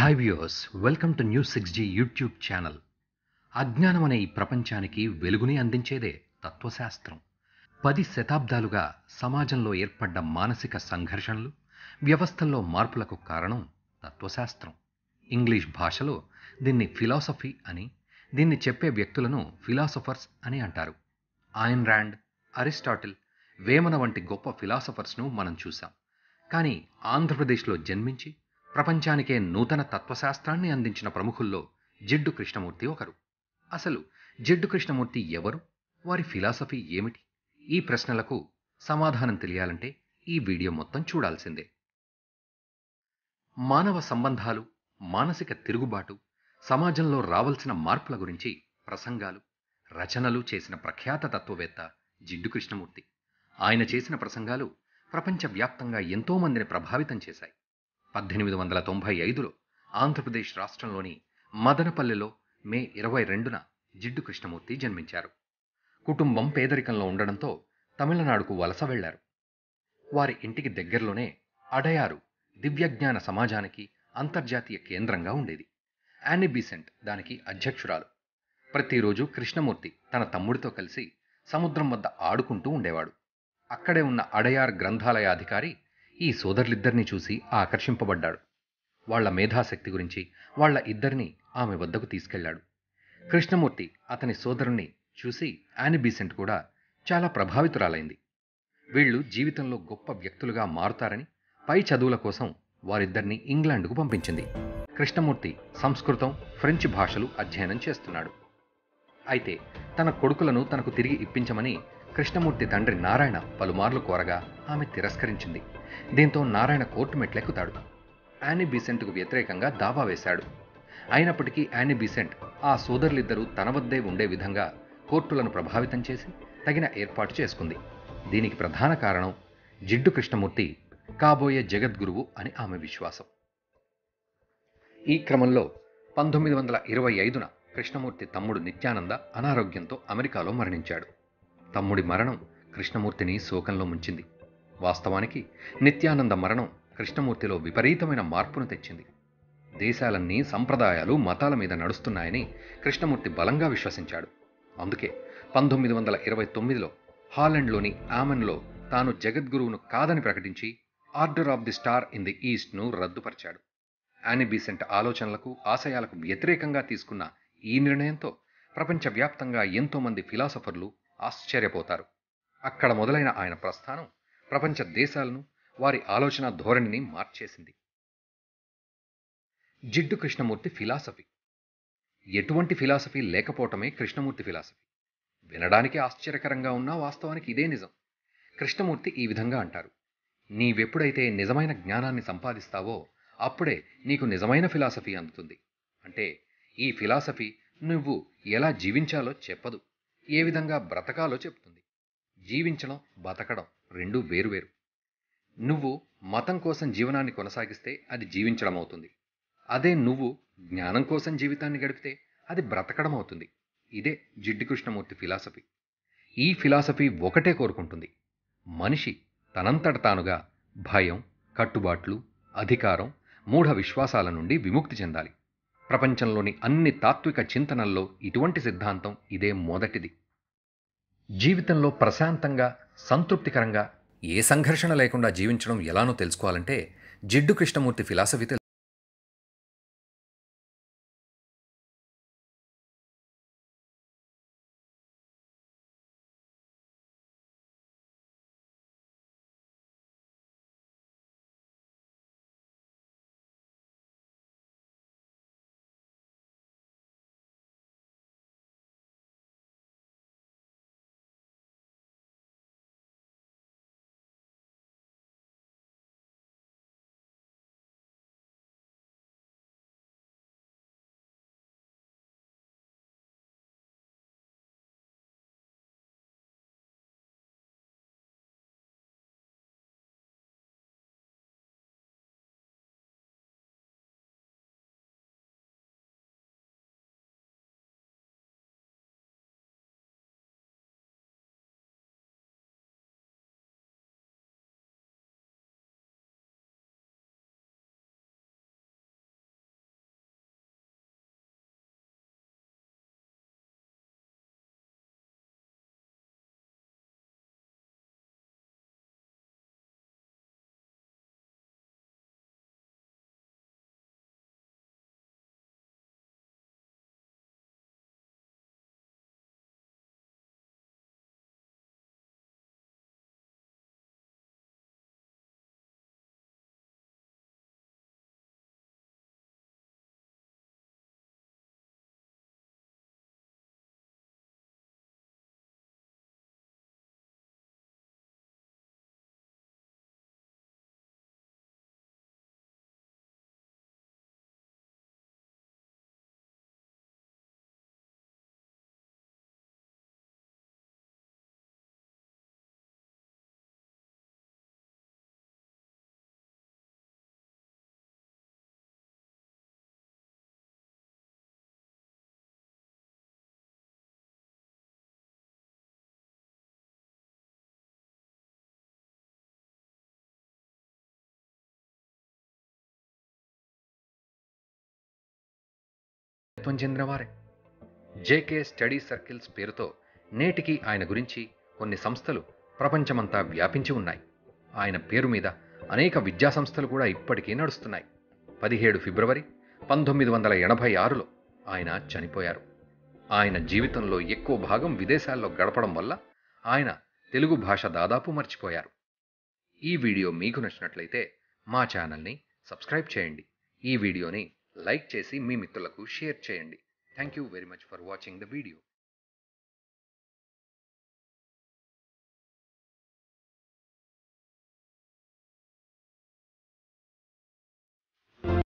Hi viewers, welcome to news 6G YouTube channel. అజ్ఞానం అనే ఈ ప్రపంచానికి వెలుగుని అందించేదే తత్వశాస్త్రం. 10 శతాబ్దాలుగా సమాజంలో ఏర్పడ్డ మానసిక సంఘర్షణలు, వ్యవస్థల్లో మార్పులకు కారణం తత్వశాస్త్రం. ఇంగ్లీష్ భాషలో దీన్ని ఫిలాసఫీ అని, దీన్ని చెప్పే వ్యక్తులను ఫిలాసఫర్స్ అని అంటారు. ఆయన్ ర్యాండ్, అరిస్టాటిల్, వేమన వంటి గొప్ప ఫిలాసఫర్స్ను మనం చూసాం. కానీ ఆంధ్రప్రదేశ్లో జన్మించి ప్రపంచానికే నూతన తత్వశాస్త్రాన్ని అందించిన ప్రముఖుల్లో జిడ్డు కృష్ణమూర్తి ఒకరు. అసలు జిడ్డు కృష్ణమూర్తి ఎవరు? వారి ఫిలాసఫీ ఏమిటి? ఈ ప్రశ్నలకు సమాధానం తెలియాలంటే ఈ వీడియో మొత్తం చూడాల్సిందే. మానవ సంబంధాలు, మానసిక తిరుగుబాటు, సమాజంలో రావలసిన మార్పుల గురించి ప్రసంగాలు, రచనలు చేసిన ప్రఖ్యాత తత్వవేత్త జిడ్డు కృష్ణమూర్తి. ఆయన చేసిన ప్రసంగాలు ప్రపంచవ్యాప్తంగా ఎంతోమందిని ప్రభావితం చేశాయి. 1895లో ఆంధ్రప్రదేశ్ రాష్ట్రంలోని మదనపల్లెలో మే 22న జిడ్డు కృష్ణమూర్తి జన్మించారు. కుటుంబం పేదరికంలో ఉండడంతో తమిళనాడుకు వలస వెళ్లారు. వారి ఇంటికి దగ్గరలోనే అడయారు దివ్యజ్ఞాన సమాజానికి అంతర్జాతీయ కేంద్రంగా ఉండేది. యానీ బీసెంట్ దానికి అధ్యక్షురాలు. ప్రతిరోజు కృష్ణమూర్తి తన తమ్ముడితో కలిసి సముద్రం వద్ద ఆడుకుంటూ ఉండేవాడు. అక్కడే ఉన్న అడయార్ గ్రంథాలయాధికారి ఈ సోదరులిద్దరినీ చూసి ఆకర్షింపబడ్డాడు. వాళ్ల మేధాశక్తి గురించి వాళ్ళ ఇద్దరినీ ఆమె వద్దకు తీసుకెళ్లాడు. కృష్ణమూర్తి అతని సోదరుణ్ణి చూసి యానీ బీసెంట్ కూడా చాలా ప్రభావితురాలైంది. వీళ్లు జీవితంలో గొప్ప వ్యక్తులుగా మారుతారని పై చదువుల కోసం వారిద్దరినీ ఇంగ్లాండ్కు పంపించింది. కృష్ణమూర్తి సంస్కృతం, ఫ్రెంచ్ భాషలు అధ్యయనం చేస్తున్నాడు. అయితే తన కొడుకులను తనకు తిరిగి ఇప్పించమని కృష్ణమూర్తి తండ్రి నారాయణ పలుమార్లు కోరగా ఆమె తిరస్కరించింది. దీంతో నారాయణ కోర్టు మెట్లెక్కుతాడు. యానీ బీసెంట్కు వ్యతిరేకంగా దావా వేశాడు. అయినప్పటికీ యానీ బీసెంట్ ఆ సోదరులిద్దరూ తన వద్దే ఉండే విధంగా కోర్టులను ప్రభావితం చేసి తగిన ఏర్పాటు చేసుకుంది. దీనికి ప్రధాన కారణం జిడ్డు కృష్ణమూర్తి కాబోయే జగద్గురువు అని ఆమె విశ్వాసం. ఈ క్రమంలో 1925న కృష్ణమూర్తి తమ్ముడు నిత్యానంద అనారోగ్యంతో అమెరికాలో మరణించాడు. తమ్ముడి మరణం కృష్ణమూర్తిని శోకంలో ముంచింది. వాస్తవానికి నిత్యానంద మరణం కృష్ణమూర్తిలో విపరీతమైన మార్పును తెచ్చింది. దేశాలన్నీ సంప్రదాయాలు, మతాల మీద నడుస్తున్నాయని కృష్ణమూర్తి బలంగా విశ్వసించాడు. అందుకే 1929లో హాలండ్లోని ఆమన్లో తాను జగద్గురువును కాదని ప్రకటించి order of the star in the ఈస్ట్ను రద్దుపరిచాడు. యానీ బీసెంట్ ఆలోచనలకు, ఆశయాలకు వ్యతిరేకంగా తీసుకున్న ఈ నిర్ణయంతో ప్రపంచవ్యాప్తంగా ఎంతోమంది ఫిలాసఫర్లు ఆశ్చర్యపోతారు. అక్కడ మొదలైన ఆయన ప్రస్థానం ప్రపంచ దేశాలను, వారి ఆలోచన ధోరణిని మార్చేసింది. జిడ్డు కృష్ణమూర్తి ఫిలాసఫీ. ఎటువంటి ఫిలాసఫీ లేకపోవటమే కృష్ణమూర్తి ఫిలాసఫీ. వినడానికి ఆశ్చర్యకరంగా ఉన్నా వాస్తవానికి ఇదే నిజం. కృష్ణమూర్తి ఈ విధంగా అంటారు: నీవెప్పుడైతే నిజమైన జ్ఞానాన్ని సంపాదిస్తావో అప్పుడే నీకు నిజమైన ఫిలాసఫీ అందుతుంది. అంటే ఈ ఫిలాసఫీ నువ్వు ఎలా జీవించాలో చెప్పదు, ఏ విధంగా బ్రతకాలో చెప్తుంది. జీవించడం, బతకడం రెండూ వేరువేరు. నువ్వు మతం కోసం జీవనాన్ని కొనసాగిస్తే అది జీవించడం అవుతుంది. అదే నువ్వు జ్ఞానం కోసం జీవితాన్ని గడిపితే అది బ్రతకడం అవుతుంది. ఇదే జిడ్డు కృష్ణమూర్తి ఫిలాసఫీ. ఈ ఫిలాసఫీ ఒకటే కోరుకుంటుంది: మనిషి తనంతట తానుగా భయం, కట్టుబాట్లు, అధికారం, మూఢ విశ్వాసాల నుండి విముక్తి చెందాలి. ప్రపంచంలోని అన్ని తాత్విక చింతనల్లో ఇటువంటి సిద్ధాంతం ఇదే మొదటిది. జీవితంలో ప్రశాంతంగా, సంతృప్తికరంగా, ఏ సంఘర్షణ లేకుండా జీవించడం ఎలానో తెలుసుకోవాలంటే జిడ్డు కృష్ణమూర్తి ఫిలాసఫీ వారసత్వం చెందినవారే. జేకే స్టడీ సర్కిల్స్ పేరుతో నేటికి ఆయన గురించి కొన్ని సంస్థలు ప్రపంచమంతా వ్యాపించి ఉన్నాయి. ఆయన పేరు మీద అనేక విద్యా సంస్థలు కూడా ఇప్పటికీ నడుస్తున్నాయి. 17 ఫిబ్రవరి 1986లో ఆయన చనిపోయారు. ఆయన జీవితంలో ఎక్కువ భాగం విదేశాల్లో గడపడం వల్ల ఆయన తెలుగు భాష దాదాపు మర్చిపోయారు. ఈ వీడియో మీకు నచ్చినట్లయితే మా ఛానల్ని సబ్స్క్రైబ్ చేయండి. ఈ వీడియోని లైక్ చేసి మీ మిత్రులకు షేర్ చేయండి. Thank you very much for watching the video.